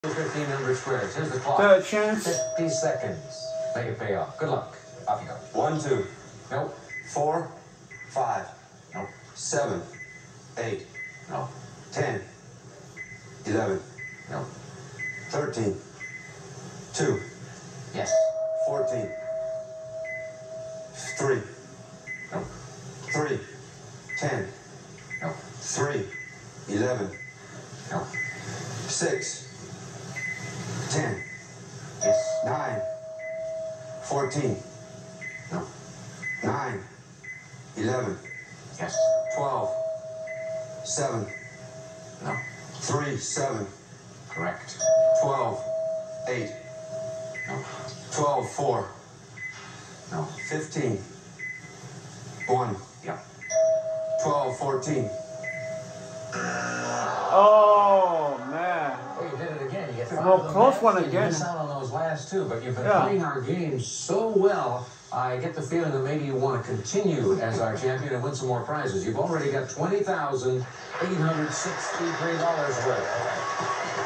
1,500 squares. Here's the clock. Third chance. 50 seconds. Make it pay off. Good luck. Off you go. 1, 2. Nope. 4, 5. Nope. 7, 8. No. 10, 11. No. 13, 2. Yes. 14, 3. Nope. 3, 10. Nope. 3, 11. Nope. 6, 10. Yes. 9, 14. No. 9, 11. Yes. 12, 7. No. 3, 7. Correct. 12, 8. No. 12, 4. No. 15, 1. Yeah. 12, 14. Oh, man. Well, you did it again. You get five Oh, of them close back. one You again. miss out on those last two, but you've been Yeah. playing our game so well. I get the feeling that maybe you want to continue as our champion and win some more prizes. You've already got $20,863 worth.